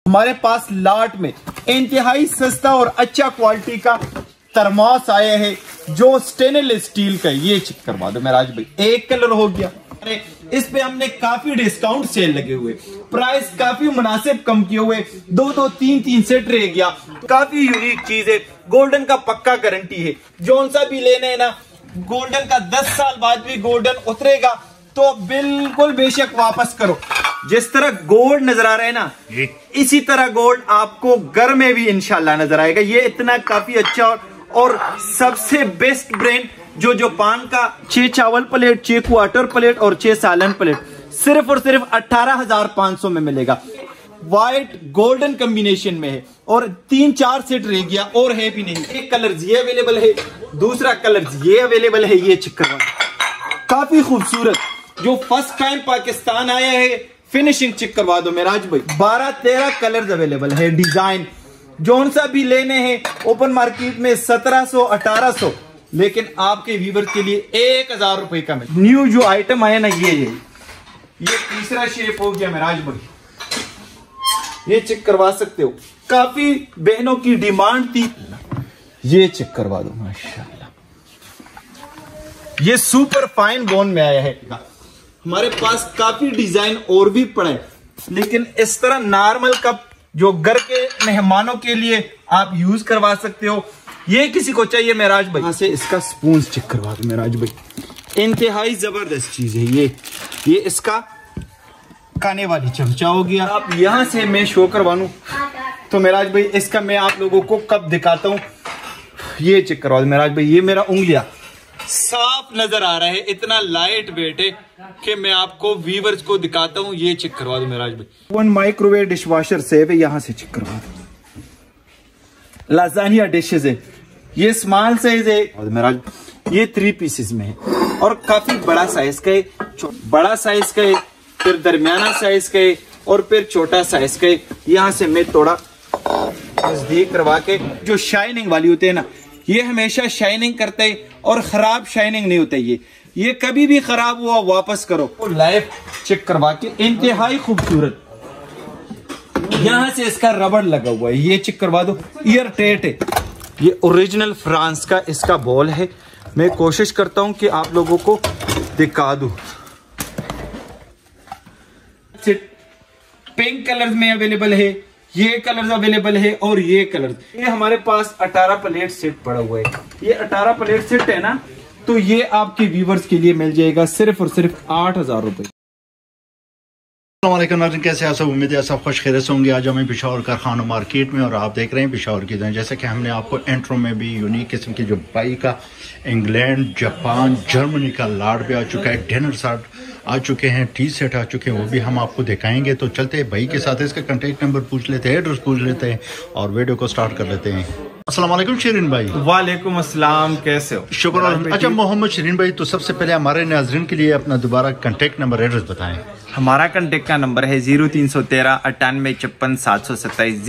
हमारे पास लाट में इंतहाई सस्ता और अच्छा क्वालिटी का थर्मोस आया है जो स्टेनलेस स्टील का। ये चेक करवा दो मेराज भाई, एक कलर हो गया। इस पे हमने काफी डिस्काउंट सेल लगे हुए, प्राइस काफी मुनासिब कम किए हुए, दो तीन सेट रह गया। काफी यूनिक चीज है, गोल्डन का पक्का गारंटी है। जौन सा भी लेना है ना, गोल्डन का 10 साल बाद भी गोल्डन उतरेगा तो बिल्कुल बेशक वापस करो। जिस तरह गोल्ड नजर आ रहा है ना, इसी तरह गोल्ड आपको घर में भी इंशाल्लाह नजर आएगा। ये इतना काफी अच्छा और सबसे बेस्ट ब्रांड जो जापान का 6 चावल प्लेट, 6 क्वार्टर प्लेट और 6 सालन प्लेट सिर्फ और सिर्फ 18,500 में मिलेगा। व्हाइट गोल्डन कॉम्बिनेशन में है और 3-4 सेट रह गया और है भी नहीं। एक कलर ये अवेलेबल है, दूसरा कलर ये अवेलेबल है। ये चेक करवा, काफी खूबसूरत, जो फर्स्ट टाइम पाकिस्तान आया है। फिनिशिंग चेक करवा दो मेराज भाई, 12-13 कलर्स अवेलेबल है। डिजाइन जौन सा भी लेने हैं ओपन मार्केट में 1700-1800, लेकिन आपके व्यूवर के लिए 1000 रुपए का मिले। न्यू जो आइटम आया ना, ये तीसरा शेप हो गया मेराज भाई, ये चेक करवा सकते हो। काफी बहनों की डिमांड थी, ये चेक करवा दो माशाल्लाह। ये सुपर फाइन बोन में आया है। हमारे पास काफी डिजाइन और भी पड़े, लेकिन इस तरह नॉर्मल कप जो घर के मेहमानों के लिए आप यूज करवा सकते हो। ये किसी को चाहिए मेराज भाई, यहां से इसका स्पून चेक करवा दो मेराज भाई, इंतहाई जबरदस्त चीज है। ये इसका खाने वाली चमचा हो गया। आप यहां से मैं शो करवा लूं तो मेराज भाई, इसका मैं आप लोगों को कब दिखाता हूं। ये चेक करवा दो मेराज भाई, ये मेरा उंगलियां साफ नजर आ रहा है, इतना लाइट वेट है कि मैं आपको व्यूअर्स को दिखाता हूं। ये चेक करवा दो मेराज भाई, 1 माइक्रोवेव डिश वॉशर सेव है। यहां से चेक करवा दो, लाजानिया डिशेज है। ये स्मॉल साइज है मेराज, ये 3 पीसेस में है और काफी बड़ा साइज का है। बड़ा साइज का है, फिर दरमियाना साइज का है और फिर छोटा साइज का है। यहां से मैं थोड़ा नजदीक करवा के, जो शाइनिंग वाली होते हैं ना, ये हमेशा शाइनिंग करते हैं और खराब शाइनिंग नहीं होता। ये कभी भी खराब हुआ वापस करो। लाइव चेक करवा के इंतहाई खूबसूरत, यहां से इसका रबड़ लगा हुआ है। ये चेक करवा दो, ईयर टेट है। ये ओरिजिनल फ्रांस का इसका बॉल है। मैं कोशिश करता हूं कि आप लोगों को दिखा दूं। पिंक कलर में अवेलेबल है, ये कलर्स अवेलेबल है और ये कलर। ये हमारे पास 18 प्लेट सेट पड़ा हुआ है। ये 18 प्लेट सेट है ना, तो ये आपके व्यूवर्स के लिए मिल जाएगा सिर्फ और सिर्फ 8000 रुपए। नाज़रीन, कैसे आप सब? उम्मीद है सब खुश खैरियत से होंगे। आज हमें पेशावर कारखाना मार्केट में और आप देख रहे हैं पेशावर की तरह। जैसे कि हमने आपको इंट्रो में भी यूनिक किस्म की जो बाइक का इंग्लैंड, जापान, जर्मनी का लाड भी आ चुका है, डिनर सेट आ चुके हैं, टी सेट आ चुके हैं, वो भी हम आपको दिखाएंगे। तो चलते हैं भाई के साथ, इसका कॉन्टेक्ट नंबर पूछ लेते हैं, एड्रेस पूछ लेते हैं और वीडियो को स्टार्ट कर लेते हैं। अस्सलाम वालेकुम शरीन भाई। वालेकुम अस्सलाम, कैसे हो? शुक्र। अच्छा मोहम्मद शरीन भाई, तो सबसे पहले हमारे नाज़रीन के लिए अपना दोबारा कॉन्टेक्ट नंबर, एड्रेस बताएं। हमारा कॉन्टेक्ट का नंबर है 0313 98 56 727,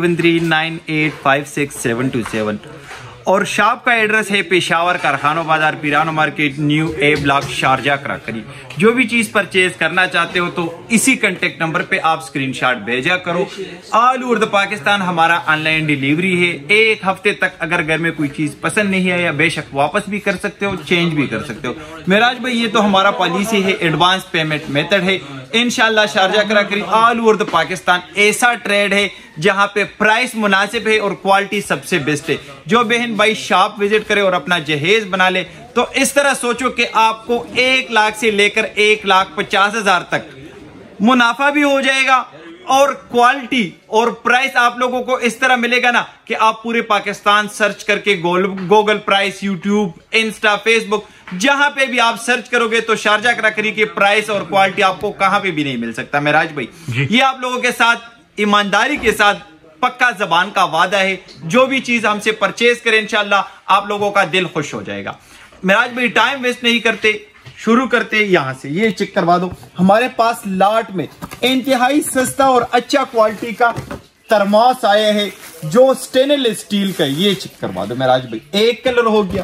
03139856 और शॉप का एड्रेस है पेशावर कारखाना बाजार, पिरानो market, new A block, Sharjah crockery. जो भी चीज परचेज करना चाहते हो तो इसी कांटेक्ट नंबर पे आप स्क्रीनशॉट भेजा करो। ऑल ओवर द पाकिस्तान हमारा ऑनलाइन डिलीवरी है। एक हफ्ते तक अगर घर में कोई चीज पसंद नहीं आया, बेशक वापस भी कर सकते हो, चेंज भी कर सकते हो। मेराज भाई, ये तो हमारा पॉलिसी है, एडवांस पेमेंट मेथड है। इंशाल्लाह Sharjah crockery all over the Pakistan ऐसा ट्रेड है जहां पे प्राइस मुनासिब है और क्वालिटी सबसे बेस्ट है। जो बहन भाई शॉप विजिट करे और अपना जहेज बना ले, तो इस तरह सोचो कि आपको 1 लाख से लेकर 1,50,000 तक मुनाफा भी हो जाएगा और क्वालिटी और प्राइस आप लोगों को इस तरह मिलेगा ना कि आप पूरे पाकिस्तान सर्च करके Google price, YouTube, Insta, Facebook, जहां पे भी आप सर्च करोगे तो शारजा कराकरी के प्राइस और क्वालिटी आपको कहां पे भी नहीं मिल सकता। मेराज भाई, ये आप लोगों के साथ ईमानदारी के साथ पक्का जबान का वादा है, जो भी चीज हमसे परचेज करें इंशाल्लाह आप लोगों का दिल खुश हो जाएगा। मेराज भाई, टाइम वेस्ट नहीं करते, शुरू करते यहां से। ये चेक करवा दो, हमारे पास लाट में इंतहाई सस्ता और अच्छा क्वालिटी का थर्मोस आया है जो स्टेनलेस स्टील का। ये चेक करवा दो मेराज भाई, एक कलर हो गया,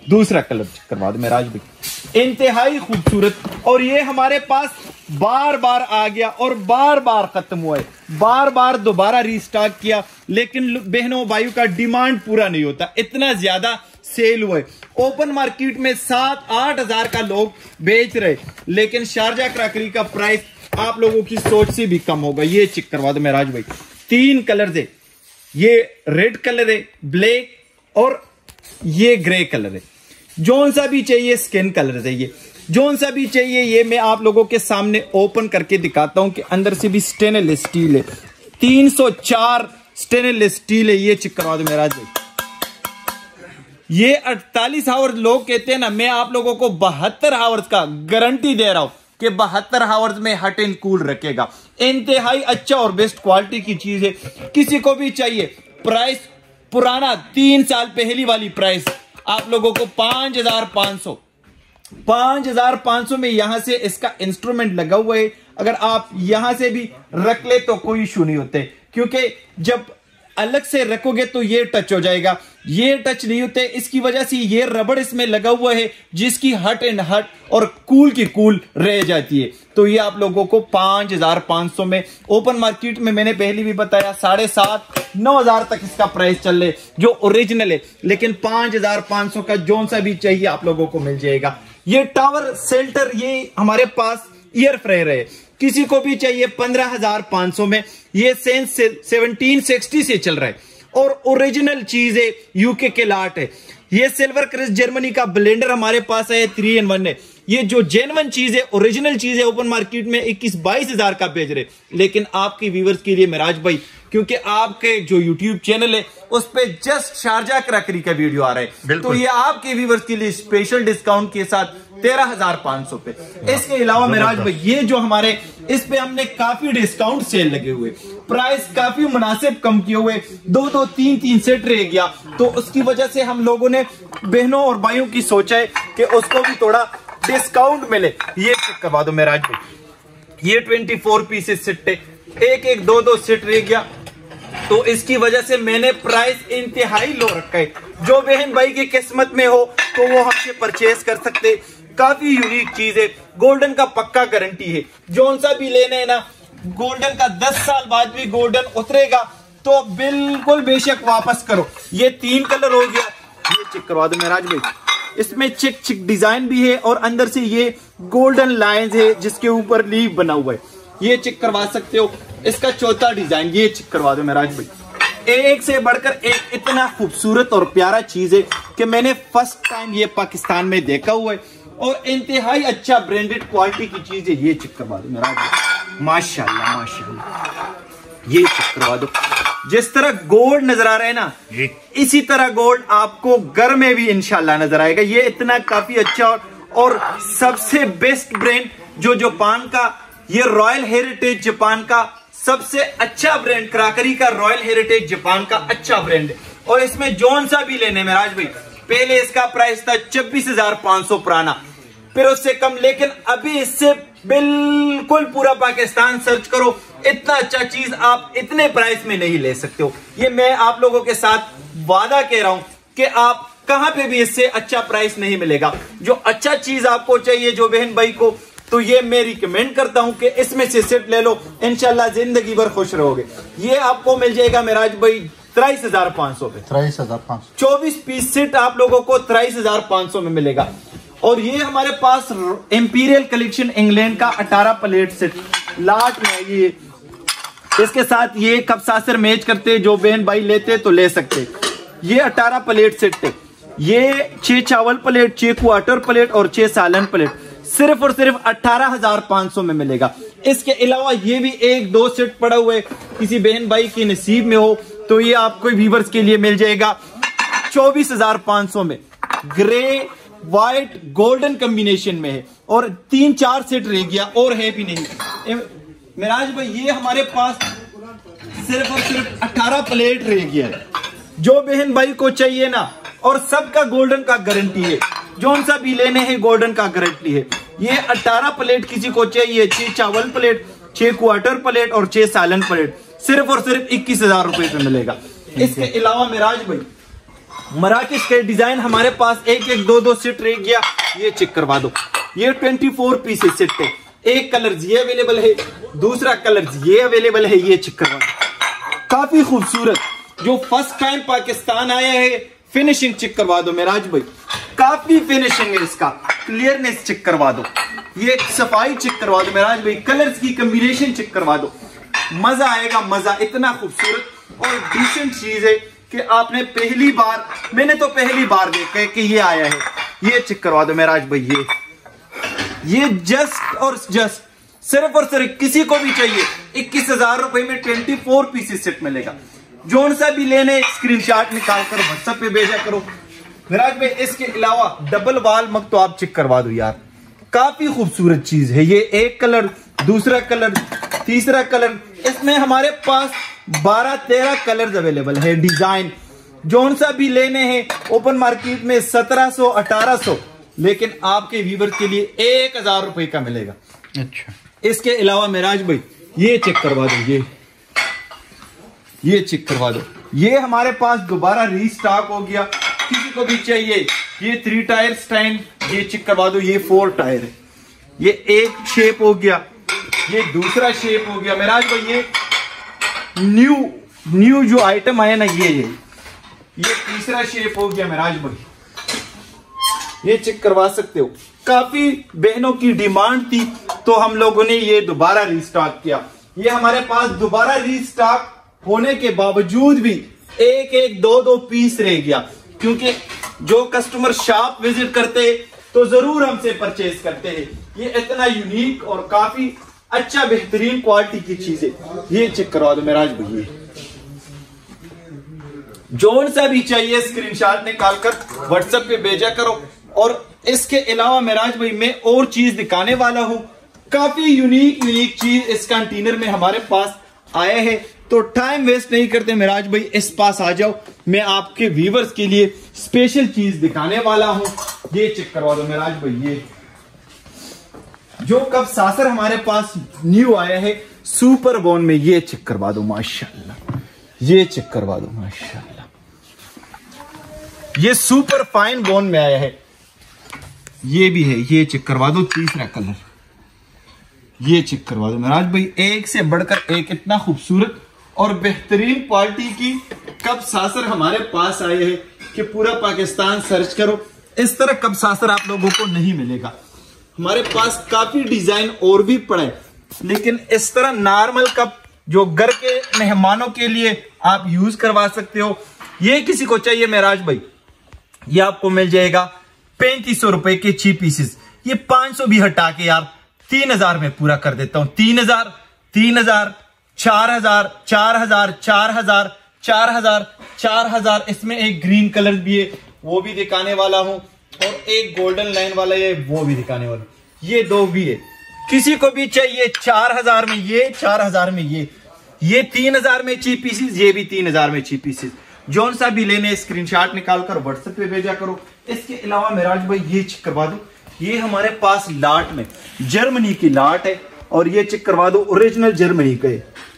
दूसरा कलर करवा दो मेराज भाई, इंतहाई खूबसूरत। और ये हमारे पास बार बार आ गया और बार बार खत्म हुआ है, बार बार दोबारा रीस्टॉक किया, लेकिन बहनों भाइयों का डिमांड पूरा नहीं होता, इतना ज्यादा सेल हुए। ओपन मार्केट में 7-8 हजार का लोग बेच रहे, लेकिन शारजा क्रॉकरी का प्राइस आप लोगों की सोच से भी कम होगा। ये चेक करवा दो मेराज भाई, 3 कलर है, ये रेड कलर है, ब्लैक और ये ग्रे कलर है। जोन सा भी चाहिए स्किन कलर है, ये जोन सा भी चाहिए। ये मैं आप लोगों के सामने ओपन करके दिखाता हूं कि अंदर से भी स्टेनलेस स्टील है, 304 स्टेनलेस स्टील है। ये चेक करवा दो मेराज भाई, ये 48 आवर्स लोग कहते हैं ना, मैं आप लोगों को 72 आवर्स का गारंटी दे रहा हूं कि 72 आवर्स में हट एंड कूल रखेगा। इंतहाई अच्छा और बेस्ट क्वालिटी की चीज है, किसी को भी चाहिए। प्राइस पुराना 3 साल पहली वाली प्राइस आप लोगों को 5,500 में यहां से इसका इंस्ट्रूमेंट लगा हुआ है। अगर आप यहां से भी रख ले तो कोई इशू नहीं होते, क्योंकि जब अलग से रखोगे तो ये टच हो जाएगा, ये टच नहीं होते। इसकी वजह से ये रबड़ इसमें लगा हुआ है, जिसकी हट एंड हट और कूल की कूल रह जाती है। तो ये आप लोगों को 5,500 में, ओपन मार्केट में मैंने पहले भी बताया 7,500-9,000 तक इसका प्राइस चल रहे जो ओरिजिनल है, लेकिन 5,500 का जोन सा भी चाहिए आप लोगों को मिल जाएगा। ये टावर सेल्टर, ये हमारे पास ईयर फ्रायर है, किसी को भी चाहिए 15,500 में। ये सेंस 1760 से चल रहा है और ओरिजिनल चीज है, यूके के लाट है। ये सिल्वर क्रिस्ट जर्मनी का ब्लेंडर हमारे पास है, 3-in-1 है। ये जो जेन्युइन चीज है, ओरिजिनल चीज है, ओपन मार्केट में 21-22 हजार का बेच रहे, लेकिन आपके व्यूवर्स के लिए मेराज भाई, क्योंकि आपके जो यूट्यूब चैनल है उस पे जस्ट शारजा क्रॉकरी का वीडियो आ रहा है, तो ये आपके व्यूवर्स के लिए स्पेशल डिस्काउंट के साथ 13,500 पे। इसके अलावा मेराज भाई, ये जो हमारे इस पे हमने काफी डिस्काउंट सेल लगे हुए, प्राइस काफी मुनासिब कम किए हुए, 2-2, 3-3 सेट रह गया। तो उसकी वजह से हम लोगों ने बहनों और भाइयों की सोचा है कि उसको भी थोड़ा डिस्काउंट मिले। ये चेक करवा दो मेराज भाई, ये 24 पीसेस सेट है, 1-1, 2-2 सेट रह गया, तो इसकी वजह से मैंने प्राइस इंतहाई लो रखा है। जो बहन भाई की किस्मत में हो तो वो हमसे परचेज कर सकते। काफी यूनिक चीज है, गोल्डन का पक्का गारंटी है। जोन सा भी लेना है ना, गोल्डन का 10 साल बाद भी गोल्डन उतरेगा तो बिल्कुल बेशक वापस करो। ये 3 कलर हो गया, ये चेक करवा दो मेराज भाई, इसमें चिक चिक डिजाइन भी है और अंदर से ये गोल्डन लाइंस है जिसके ऊपर लीफ बना हुआ है, ये चेक करवा सकते हो। इसका चौथा डिजाइन, ये चेक करवा दो मेराज भाई, एक से बढ़कर एक इतना खूबसूरत और प्यारा चीज है कि मैंने फर्स्ट टाइम ये पाकिस्तान में देखा हुआ है और इंतहाई अच्छा ब्रांडेड क्वालिटी की चीज है। ये चेक करवा दो मेराज भाई, माशाल्लाह माशाल्लाह, ये चेक करवा दो। जिस तरह गोल्ड नजर आ रहा है ना, इसी तरह गोल्ड आपको घर में भी इंशाल्लाह नजर आएगा। ये इतना काफी अच्छा और सबसे बेस्ट ब्रांड जो जापान का, ये रॉयल हेरिटेज जापान का सबसे अच्छा ब्रांड, क्रॉकरी का रॉयल हेरिटेज जापान का अच्छा ब्रांड है। और इसमें जोन सा भी लेने मेराज भाई, पहले इसका प्राइस था 26,500 पुराना, फिर उससे कम, लेकिन अभी इससे बिल्कुल पूरा पाकिस्तान सर्च करो, इतना अच्छा चीज आप इतने प्राइस में नहीं ले सकते हो। ये मैं आप लोगों के साथ वादा कह रहा हूं कि आप कहां पे भी इससे अच्छा प्राइस नहीं मिलेगा। जो अच्छा चीज आपको चाहिए जो बहन भाई को, तो ये मैं रिकमेंड करता हूं कि इसमें से सेट ले लो, इंशाल्लाह जिंदगी भर खुश रहोगे। ये आपको मिल जाएगा मेराज भाई 23,500 पे, 23,500, 24 पीस सेट आप लोगों को 23,500 में मिलेगा। और ये हमारे पास इंपीरियल कलेक्शन इंग्लैंड का 18 प्लेट सेट लाट में, ये इसके साथ ये कप सासर मैच करते, जो बहन भाई लेते तो ले सकते। ये 18 प्लेट सेट है, ये 6 चावल प्लेट, 6 क्वार्टर प्लेट और 6 सालन प्लेट, सिर्फ और सिर्फ 18,500 में मिलेगा। इसके अलावा ये भी 1-2 सेट पड़ा हुआ है, किसी बहन भाई की नसीब में हो तो ये आपको व्यूवर्स के लिए मिल जाएगा 24,500 में। ग्रे व्हाइट गोल्डन कॉम्बिनेशन में है और 3-4 सेट रह गया और है भी नहीं मेराज भाई। ये हमारे पास सिर्फ और सिर्फ 18 प्लेट रह गया है, जो बहन भाई को चाहिए ना, और सबका गोल्डन का गारंटी है, जोन सा भी लेने हैं गोल्डन का गारंटी है। ये 18 प्लेट किसी को चाहिए, 6 चावल प्लेट, 6 क्वार्टर प्लेट और 6 सालन प्लेट, सिर्फ और सिर्फ 21,000 रुपए पे मिलेगा। इसके अलावा मेराज भाई मराकेश के डिजाइन हमारे पास एक एक दो दो सेट रह गया, ये चेक करवा दो। ये 24 पीसेस सेट है, एक कलर ये अवेलेबल है, दूसरा कलर ये अवेलेबल है, ये चेक करवा दो। काफी खूबसूरत, जो फर्स्ट टाइम पाकिस्तान आया है, फिनिशिंग चेक करवा दो मेराज भाई, काफी फिनिशिंग है इसका, क्लियरनेस चेक करवा दो, ये सफाई चेक करवा दो मेराज भाई, कलर्स की कॉम्बिनेशन चेक करवा दो, मजा आएगा मजा। इतना खूबसूरत और डिसेंट चीज है कि आपने पहली बार, मैंने तो पहली बार देखा है कि ये आया है, ये चेक करवा दो मेराज भाई। ये जस्ट और जस्ट सिर्फ और सिर्फ किसी को भी चाहिए 21,000 रुपए में 24 पीसेस सेट मिलेगा। जोन सा भी लेने स्क्रीनशॉट निकाल कर व्हाट्सएप पे भेजा करो मेराज भाई। इसके अलावा डबल वाल मग तो आप चेक करवा दो यार, काफी खूबसूरत चीज है ये। एक कलर, दूसरा कलर, तीसरा कलर, इसमें हमारे पास 12-13 कलर्स अवेलेबल है। डिजाइन जोन सा भी लेने हैं ओपन मार्केट में 1700-1800, लेकिन आपके व्यूवर के लिए 1000 रुपए का मिलेगा। अच्छा, इसके अलावा मेराज भाई ये चेक करवा दो, ये चेक करवा दो, ये हमारे पास दोबारा रीस्टॉक हो गया, किसी को भी चाहिए। ये 3 टायर स्टैंड, ये चेक करवा दो, ये 4 टायर है, ये एक शेप हो गया, ये दूसरा शेप हो गया मेराज भाई। ये न्यू जो आइटम आया ना, ये तीसरा शेप हो गया मेराज भाई, ये चेक करवा सकते हो। काफी बहनों की डिमांड थी तो हम लोगों ने ये दोबारा रीस्टॉक किया। ये हमारे पास दोबारा रीस्टॉक होने के बावजूद भी एक एक दो दो पीस रह गया, क्योंकि जो कस्टमर शॉप विजिट करते हैं तो जरूर हमसे परचेज करते हैं। ये इतना यूनिक और काफी अच्छा बेहतरीन क्वालिटी की चीज है, ये चेक करवा दो मेराज भाई। जोन सा भी चाहिए स्क्रीनशॉट निकालकर व्हाट्सएप पे भेजा करो। और इसके अलावा मेराज भाई मैं और चीज दिखाने वाला हूं, काफी यूनिक चीज इस कंटेनर में हमारे पास आया है। तो टाइम वेस्ट नहीं करते मेराज भाई, इस पास आ जाओ, मैं आपके व्यूवर्स के लिए स्पेशल चीज दिखाने वाला हूं। ये चेक करवा दो मेराज भाई, ये जो कप सासर हमारे पास न्यू आया है सुपर बोन में, ये चेक करवा दो माशाल्लाह, ये चेक करवा दो माशाल्लाह, ये सुपर फाइन बोन में आया है, ये भी है, ये चेक करवा दो। तीसरा कलर, ये चेक करवा दो मेराज भाई, एक से बढ़कर एक इतना खूबसूरत और बेहतरीन क्वालिटी की कप सासर हमारे पास आए हैं कि पूरा पाकिस्तान सर्च करो, इस तरह कप सासर आप लोगों को नहीं मिलेगा। हमारे पास काफी डिजाइन और भी पड़े, लेकिन इस तरह नॉर्मल कप जो घर के मेहमानों के लिए आप यूज करवा सकते हो, ये किसी को चाहिए मेराज भाई, ये आपको मिल जाएगा 3500 रुपए के 6 पीसेस। ये 500 भी हटा के यार 3000 में पूरा कर देता हूं। 3000, 3000, 4000, 4000, 4000, 4000, 4000। इसमें एक ग्रीन कलर भी है, वो भी दिखाने वाला हूं, और एक गोल्डन लाइन वाला है, वो भी दिखाने वाला हूं। ये दो भी है, किसी को भी चाहिए 4000 में ये, 4000 में ये 3000 में 6 पीसेस, ये भी 3000 में 6 पीसेस। जोन सा भी लेने स्क्रीनशॉट निकालकर व्हाट्सएप पे भेजा करो। इसके अलावा मेराज भाई ये चेक करवा दो, ये हमारे पास लाट में जर्मनी की लाट है, और ये चेक करवा दो ओरिजिनल जर्मनी के,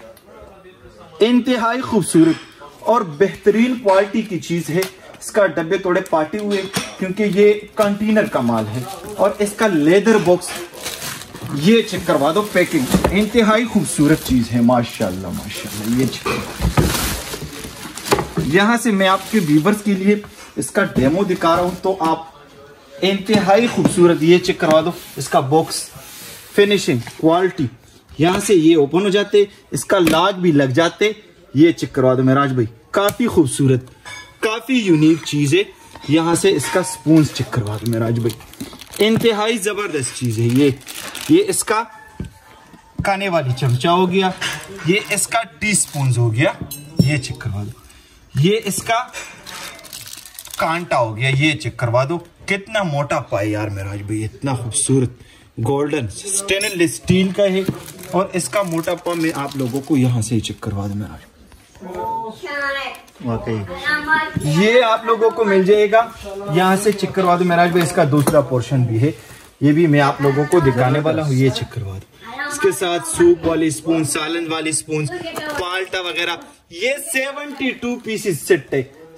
इंतहाई खूबसूरत और बेहतरीन क्वालिटी की चीज है। इसका डब्बे थोड़े पाटे हुए क्योंकि ये कंटेनर का माल है, और इसका लेदर बॉक्स, ये चेक करवा दो, पैकिंग इंतहाई खूबसूरत चीज है माशाल्लाह माशाल्लाह। ये चेक, यहां से मैं आपके व्यूवर्स के लिए इसका डेमो दिखा रहा हूं, तो आप इंतहाई खूबसूरत, ये चेक करवा दो, इसका बॉक्स, फिनिशिंग, क्वालिटी, यहां से ये ओपन हो जाते, इसका लॉक भी लग जाते, ये चेक करवा दो मेराज भाई, काफी खूबसूरत, काफी यूनिक चीज है। यहां से इसका स्पून चेक करवा दो मेराज भाई, इंतहाई जबरदस्त चीज है। ये इसका खाने वाली चमचा हो गया, ये इसका टी स्पून हो गया, ये चेक करवा दो, ये इसका कांटा हो गया, ये चेक करवा दो, कितना मोटा पाए यार मेराज भाई, इतना खूबसूरत, गोल्डन स्टेनलेस स्टील का है, और इसका मोटापा मैं आप लोगों को यहां से चेक करवा दूं मेराज, वाकई ये आप लोगों को मिल जाएगा, यहां से चेक करवा दो मेराज भाई। इसका दूसरा पोर्शन भी है, ये भी मैं आप लोगों को दिखाने वाला हूँ, ये चेक करवा दो। इसके साथ सूप वाली स्पून, सालन वाली स्पून, पाल्टा वगैरह, ये 72 पीसेस सेट है,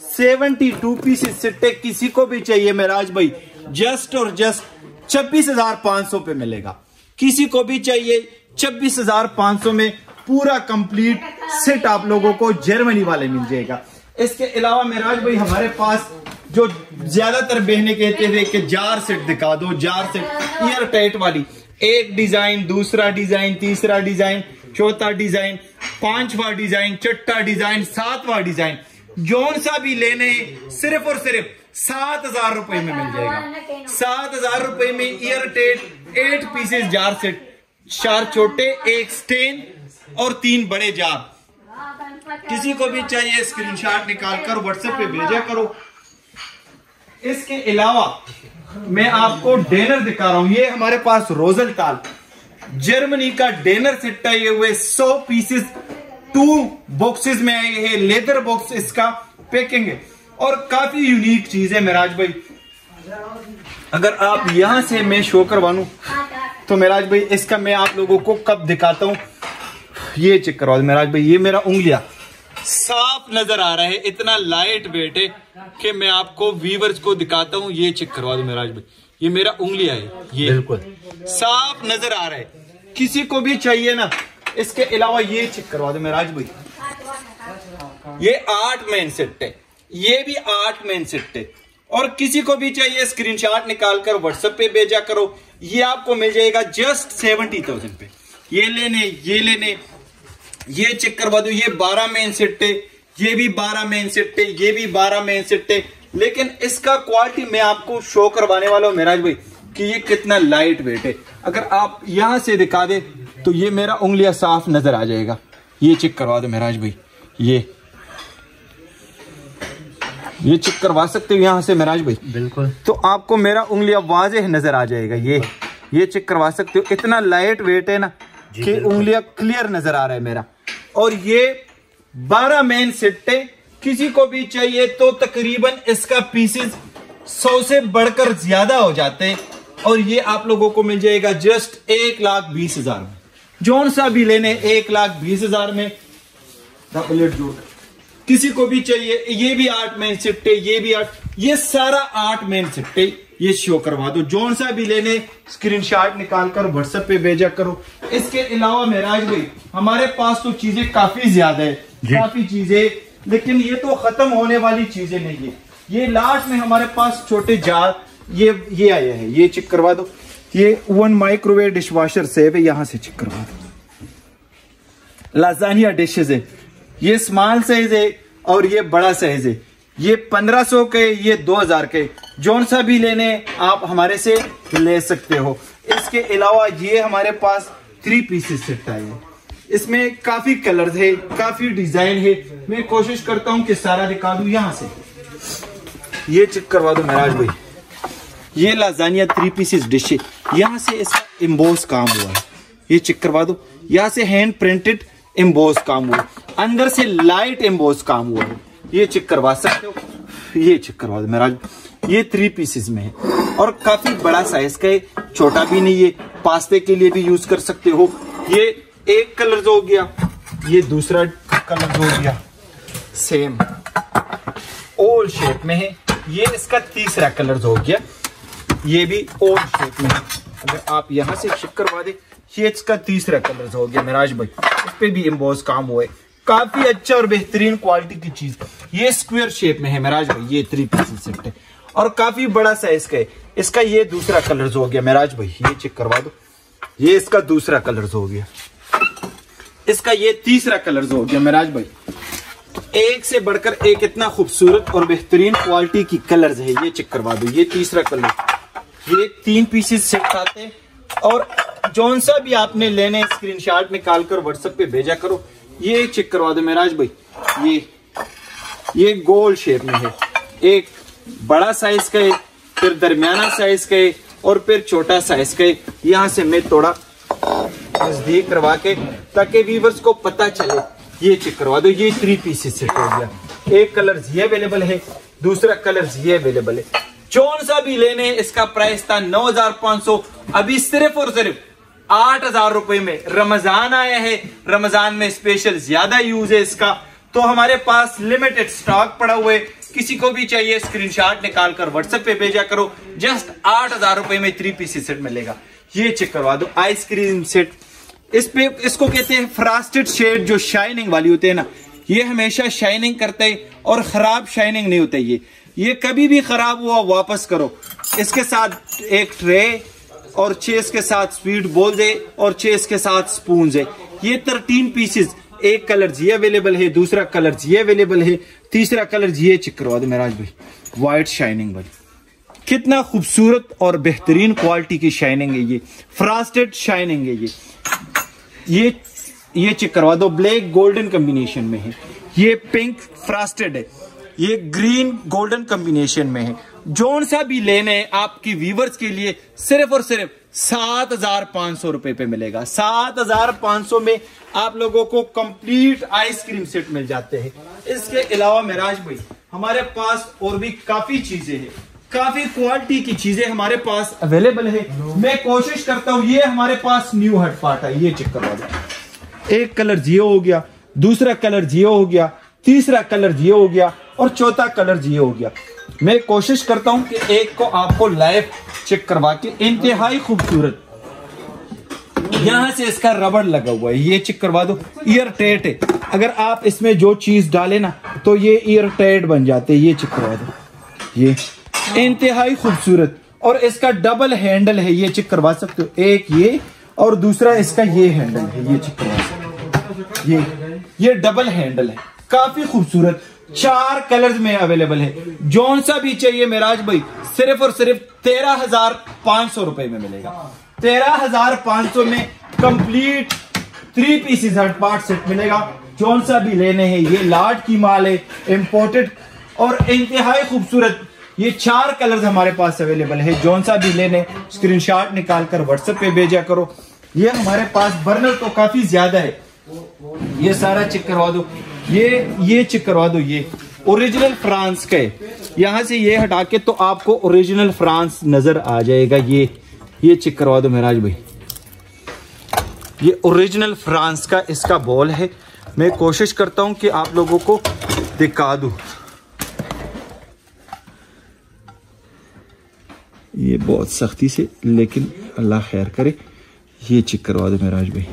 72 पीसेस सिट्टे किसी को भी चाहिए मेराज भाई जस्ट और जस्ट 26,500 पे मिलेगा। किसी को भी चाहिए 26,500 में पूरा कंप्लीट सेट आप लोगों को जर्मनी वाले मिल जाएगा। इसके अलावा मेराज भाई हमारे पास जो ज्यादातर बहने कहते थे कि जार सेट दिखा दो, जार सेट ईयर टाइट वाली, एक डिजाइन, दूसरा डिजाइन, तीसरा डिजाइन, चौथा डिजाइन, पांचवा डिजाइन, छठा डिजाइन, सातवां डिजाइन, जौन सा भी लेने सिर्फ और सिर्फ 7,000 रुपए में मिल जाएगा। 7,000 रुपए में ईयर टेट 8 पीसेस जार सेट, 4 छोटे, 1 स्टेन और 3 बड़े जार। किसी को भी चाहिए स्क्रीनशॉट निकालकर व्हाट्सएप पे भेजा करो। इसके अलावा मैं आपको डिनर दिखा रहा हूं। ये हमारे पास रोजलटाल जर्मनी का डिनर सेट है। ये हुए 100 पीसेस 2 बॉक्सेस में आए हैं। लेदर बॉक्स इसका पैकिंग है और काफी यूनिक चीज है मेराज भाई। अगर आप यहां से मैं शो करवा लूं तो मेराज भाई इसका मैं आप लोगों को कब दिखाता हूं, ये चेक करवा दो मेराज भाई। ये मेरा उंगलियां साफ नजर आ रहा है, इतना लाइट वेट है कि मैं आपको व्यूअर्स को दिखाता हूं। ये चेक करवा दो मेराज भाई, ये मेरा उंगलियां है, ये बिल्कुल साफ नजर आ रहा है। किसी को भी चाहिए ना, इसके अलावा ये चेक करवा दो मेराज भाई। ये 8 मेन सेट है, ये भी 8 मेन सेट है। और किसी को भी चाहिए स्क्रीनशॉट निकालकर व्हाट्सएप पे भेजा करो। ये आपको मिल जाएगा जस्ट 70,000 पे। ये लेने ये चेक करवा दो। ये 12 मेन सेट है, ये भी 12 मेन सेट है, ये भी 12 मेन सेट है। लेकिन इसका क्वालिटी मैं आपको शो करवाने वाला हूं मेराज भाई कि ये कितना लाइट वेट है। अगर आप यहां से दिखा दे तो ये मेरा उंगलियां साफ नजर आ जाएगा। ये चेक करवा दो मेराज भाई, ये चेक करवा सकते हो यहां से मेराज भाई, बिल्कुल। तो आपको मेरा उंगलियां वाज़ेह नजर आ जाएगा। ये चेक करवा सकते हो, इतना लाइट वेट है ना कि उंगलियां क्लियर नजर आ रहा है मेरा। और ये 12 मेन सेट है। किसी को भी चाहिए तो तकरीबन इसका पीसेस 100 से बढ़कर ज्यादा हो जाते हैं। और ये आप लोगों को मिल जाएगा जस्ट 1,20,000 में। जौन सा भी लेने 1,20,000 में प्लेट जोड़। किसी को भी चाहिए, ये भी 8 मेन सेट है, ये भी 8, ये सारा 8 मेन सेट है। ये शो करवा दो। जौन सा भी लेने स्क्रीनशॉट निकालकर व्हाट्सएप पे भेजा करो। इसके अलावा मेराज भाई हमारे पास तो चीजें काफी ज्यादा है, काफी चीजें, लेकिन ये तो खत्म होने वाली चीजें नहीं है। ये लास्ट में हमारे पास छोटे जार ये आए हैं, ये चेक करवा दो। ये 1 माइक्रोवेव डिशवॉशर सेव है, यहां से चेक करवा दो। लाजानिया डिशेज है, ये स्मॉल साइज है और ये बड़ा साइज है। ये 1500 के, ये 2000 के। जौन सा भी लेने आप हमारे से ले सकते हो। इसके अलावा ये हमारे पास 3 पीसेस सेट आए हैं। इसमें काफी कलर्स है, काफी डिजाइन है। मैं कोशिश करता हूं कि सारा दिखा दूं। यहां से ये चेक करवा दो मेराज भाई। ये लाजानिया 3 पीसेस डिश है। यहां से इसका एम्बोस काम हुआ है, ये चेक करवा दो। यहां से हैंड प्रिंटेड एम्बोस काम हुआ है, अंदर से लाइट एम्बोस काम हुआ है। ये चेक करवा सकते हो। ये चेक करवा दो मेराज। ये 3 पीसेस में है और काफी बड़ा साइज का है, छोटा भी नहीं है। पास्ते के लिए भी यूज कर सकते हो। ये एक कलर हो गया, ये दूसरा कलर हो गया, सेम ओल शेप में है। ये इसका तीसरा कलर हो गया, ये भी ओल शेप में है। अगर आप यहां से चेक करवा दे, ये इसका तीसरा कलर हो गया मेराज भाई। इस पे भी एम्बोस काम हुआ है, काफी अच्छा और बेहतरीन क्वालिटी की चीज। ये स्क्वायर शेप में है मेराज भाई। ये 3 पीसेस सेट है और काफी बड़ा साइज का है। इसका ये दूसरा कलर हो गया मेराज भाई, ये चेक करवा दो। ये इसका दूसरा कलर हो गया, इसका ये तीसरा कलर हो गया मेराज भाई। एक से बढ़कर एक इतना खूबसूरत और बेहतरीन क्वालिटी की कलर्स है। ये चेक करवा दो। ये तीसरा कलर, ये 3 पीसेस सेट आते हैं। और जौन सा भी आपने लेने स्क्रीनशॉट निकालकर व्हाट्सएप पे भेजा करो। ये चेक करवा दो मेराज भाई। ये गोल शेप में है, एक बड़ा साइज का है, फिर दरमियाना साइज का है और फिर छोटा साइज का है। यहां से मैं थोड़ा नजदीक करवा के ताकि व्यूअर्स को पता चले। ये चेक करवा दो। ये 3 पीसेस सेट हो गया। एक कलर ये अवेलेबल है, दूसरा कलर ये अवेलेबल है। जौन सा भी लेने इसका प्राइस था 9,500, अभी सिर्फ और सिर्फ 8,000 रुपए में। रमजान आया है, रमजान में स्पेशल ज्यादा यूज है इसका, तो हमारे पास लिमिटेड स्टॉक पड़ा हुआ है। किसी को भी चाहिए स्क्रीनशॉट निकाल कर व्हाट्सएप पे भेजा करो। जस्ट 8,000 रुपए में 3 पीस सेट मिलेगा। ये चेक करवा दो आइसक्रीम सेट। इस पे इसको कहते हैं फ्रॉस्टेड शेड, जो शाइनिंग वाली होते हैं ना, ये हमेशा शाइनिंग करते हैं और खराब शाइनिंग नहीं होता। ये कभी भी खराब हुआ वापस करो। इसके साथ एक ट्रे और 6 के साथ स्वीट बोल दे और 6 के साथ स्पून है। ये 13 पीसेस, एक कलर ये अवेलेबल है, दूसरा कलर ये अवेलेबल है, तीसरा कलर ये चेक करवा दो मेराज भाई, व्हाइट शाइनिंग वाली। कितना खूबसूरत और बेहतरीन क्वालिटी की शाइनिंग है, ये फ्रॉस्टेड शाइनिंग है। ये चेक करवा दो, ब्लैक गोल्डन कॉम्बिनेशन में है। ये पिंक फ्रॉस्टेड है, ये ग्रीन गोल्डन कॉम्बिनेशन में है। जोन सा भी लेने आपकी व्यूवर्स के लिए सिर्फ और सिर्फ 7,500 रुपए पे मिलेगा। 7,500 में आप लोगों को कंप्लीट आइसक्रीम सेट मिल जाते हैं। इसके अलावा मेराज भाई हमारे पास और भी काफी चीजें हैं, काफी क्वालिटी की चीजें हमारे पास अवेलेबल है। मैं कोशिश करता हूं, ये हमारे पास न्यू हट पार्ट है, ये चेक करवा दो। एक कलर जियो हो गया, दूसरा कलर जियो हो गया, तीसरा कलर जियो हो गया और चौथा कलर जियो हो गया। मैं कोशिश करता हूं कि एक को आपको लाइव चेक करवा के, इंतहाई खूबसूरत। यहां से इसका रबड़ लगा हुआ है, ये चेक करवा दो, ईयर टाइट है। अगर आप इसमें जो चीज डाले ना तो ये ईयर टाइट बन जाते हैं। ये चेक करवा दो, ये इंतहाई खूबसूरत। और इसका डबल हैंडल है, ये चेक करवा सकते हो। एक ये और दूसरा इसका ये हैंडल है, ये चेक करवा सकते हो। ये डबल हैंडल है, काफी खूबसूरत। 4 कलर्स में अवेलेबल है। जौन सा भी चाहिए मेराज भाई सिर्फ और सिर्फ 13,500 रुपए में मिलेगा। 13,500 में complete 3 pieces hot pot set मिलेगा। जौन सा भी लेने हैं, ये लाट की माल है, इंपोर्टेड और इंतहाई खूबसूरत। ये 4 कलर्स हमारे पास अवेलेबल है। जौन सा भी लेने स्क्रीनशॉट निकाल कर व्हाट्सएप पे भेजा करो। ये हमारे पास बर्नर तो काफी ज्यादा है, ये सारा चेक करवा दो। ये चेक करवा दो, ये ओरिजिनल फ्रांस का है। यहां से ये हटा के तो आपको ओरिजिनल फ्रांस नजर आ जाएगा। ये चेक करवा दो मेराज भाई, ये ओरिजिनल फ्रांस का इसका बॉल है। मैं कोशिश करता हूं कि आप लोगों को दिखा दूं। ये बहुत सख्ती से, लेकिन अल्लाह खैर करे। ये चेक करवा दो मेराज भाई,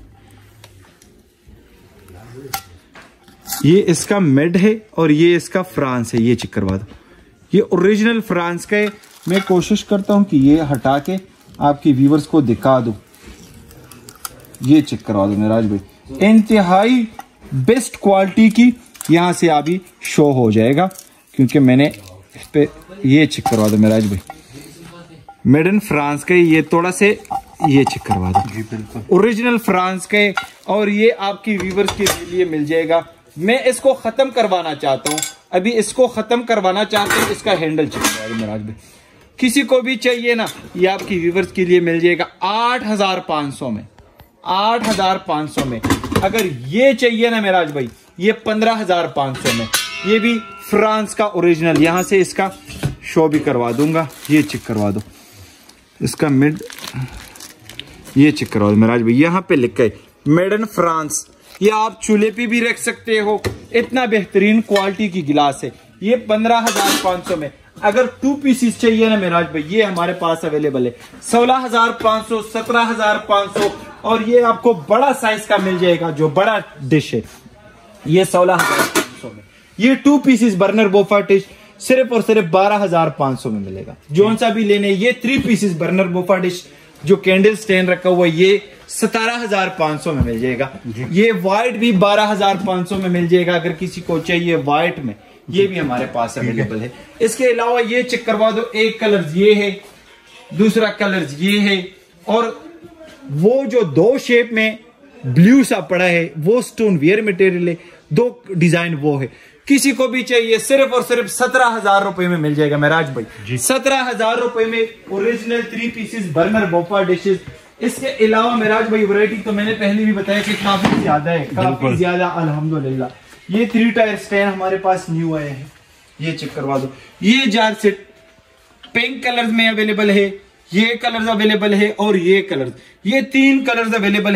ये इसका मेड है और ये इसका फ्रांस है। ये चेक करवा दो, ये ओरिजिनल फ्रांस का है। मैं कोशिश करता हूं कि ये हटा के आपकी व्यूवर्स को दिखा दूं। ये चेक करवा दो मेराज भाई, इंतहाई बेस्ट क्वालिटी की। यहां से अभी शो हो जाएगा क्योंकि मैंने इस पे, ये चेक करवा दो मेराज भाई, मेड इन फ्रांस का। ये थोड़ा से ये चेक करवा दो जी, बिल्कुल ओरिजिनल फ्रांस का। और ये आपकी व्यूवर्स के लिए मिल जाएगा। मैं इसको खत्म करवाना चाहता हूं, अभी इसको खत्म करवाना चाहते हैं। इसका हैंडल चेक करवा दो मेराज भाई, किसी को भी चाहिए ना, ये आपकी व्यूवर्स के लिए मिल जाएगा 8,500 में। 8,500 में। अगर ये चाहिए ना मेराज भाई, ये 15,500 में। ये भी फ्रांस का ओरिजिनल, यहां से इसका शो भी करवा दूंगा। ये चेक करवा दो, इसका मिड, ये चेक करवा दो मेराज भाई, यहां पे लिखा है मेड इन फ्रांस। ये आप चूल्हे पे भी रख सकते हो, इतना बेहतरीन क्वालिटी की गिलास है। ये 15,500 में। अगर 2 पीसेस चाहिए ना मेराज भाई, ये हमारे पास अवेलेबल है 16,500, 17,500 और ये आपको बड़ा साइज का मिल जाएगा, जो बड़ा डिश है ये 16,500 में। ये 2 पीसेस बर्नर बोफा डिश सिर्फ और सिर्फ 12,500 में मिलेगा। जौन सा भी लेने, ये 3 पीसेस बर्नर बोफा डिश जो कैंडल स्टैंड रखा हुआ है, ये 17,500 में मिल जाएगा। ये व्हाइट भी 12,500 में मिल जाएगा अगर किसी को चाहिए व्हाइट में, ये भी हमारे पास अवेलेबल है। इसके अलावा ये चेक करवा दो, एक कलर ये है, दूसरा कलर ये है और वो जो 2 शेप में ब्लू सा पड़ा है वो स्टोन वियर मटेरियल है, 2 डिजाइन वो है। किसी को भी चाहिए सिर्फ और सिर्फ 17,000 रुपए में मिल जाएगा मेराज भाई। 17,000 रुपए में original 3 pieces burner buffet dishes. इसके अलावा मेराज भाई वैरायटी तो मैंने पहले भी बताया कि काफी ज्यादा है, काफी ज्यादा अल्हम्दुलिल्लाह। ये 3 टायर स्टैंड हमारे पास न्यू आए हैं, ये चेक करवा दो। ये जार सेट पिंक कलर में अवेलेबल है, ये कलर्स अवेलेबल है और ये कलर्स, ये 3 कलर्स अवेलेबल है।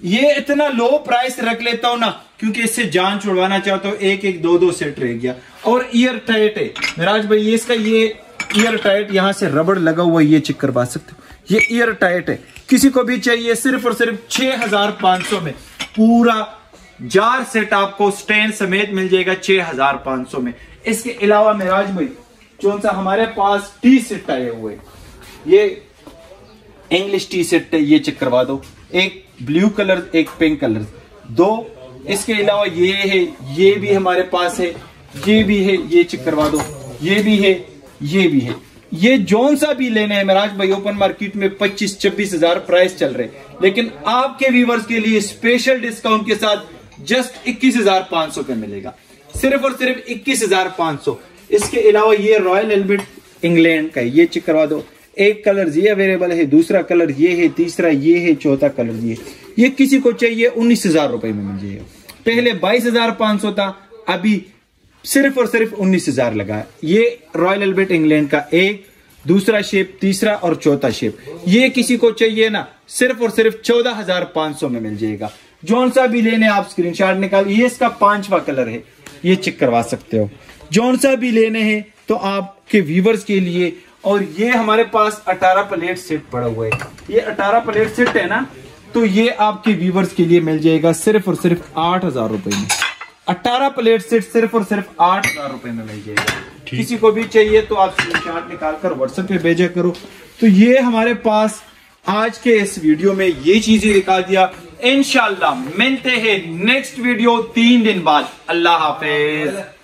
ये इतना लो प्राइस रख लेता हूं ना क्योंकि इससे जान छुड़वाना चाहता हूं। एक एक दो दो सेट रह गया और ईयर टाइट है मिराज भाई। ये इसका ये ईयर टाइट, यहां से रबड़ लगा हुआ, ये चेक करवा सकते हो। ये ईयर टाइट है, किसी को भी चाहिए सिर्फ और सिर्फ 6500 में पूरा जार सेट आपको स्टैंड समेत मिल जाएगा 6500 में। इसके अलावा मिराज भाई जो सा हमारे पास टी सेट आए हुए, ये इंग्लिश टी सेट है, ये चेक करवा दो। एक ब्लू कलर एक पिंक कलर दो। इसके अलावा ये है, ये भी हमारे पास है, ये भी है, ये चेक करवा दो। ये भी है, ये भी है। ये जौन सा भी लेने हैं मिराज भाई ओपन मार्केट में 25-26 हजार प्राइस चल रहे, लेकिन आपके व्यूवर्स के लिए स्पेशल डिस्काउंट के साथ जस्ट 21,500 पे मिलेगा, सिर्फ और सिर्फ 21,500। इसके अलावा ये रॉयल एल्बर्ट इंग्लैंड का है, ये चेक करवा दो। एक कलर ये अवेलेबल है, दूसरा कलर ये है, तीसरा ये है, चौथा कलर ये किसी को चाहिए 19,000 रुपए में मिल जाएगा। पहले 22,500 था, अभी सिर्फ और सिर्फ 19,000 लगा। ये रॉयल एल्बर्ट इंग्लैंड का एक, दूसरा शेप, तीसरा और चौथा शेप, ये किसी को चाहिए ना सिर्फ और सिर्फ 14,500 में मिल जाएगा। जौन सा भी लेने आप स्क्रीनशॉट निकाल, ये इसका 5वां कलर है, ये चेक करवा सकते हो। जौन सा भी लेने हैं तो आपके व्यूवर्स के लिए। और ये हमारे पास 18 प्लेट सेट पड़ा हुआ है, ये 18 प्लेट सेट है ना, तो ये आपके व्यूवर्स के लिए मिल जाएगा सिर्फ और सिर्फ 8,000 रुपए में। 18 प्लेट सेट सिर्फ और सिर्फ 8,000 रुपए में मिल जाएगा। किसी को भी चाहिए तो आप स्क्रीनशॉट निकाल कर व्हाट्सएप पे भेजा करो। तो ये हमारे पास आज के इस वीडियो में ये चीजें दिखा दिया। इंशाल्लाह मिलते हैं नेक्स्ट वीडियो 3 दिन बाद। अल्लाह हाफिज।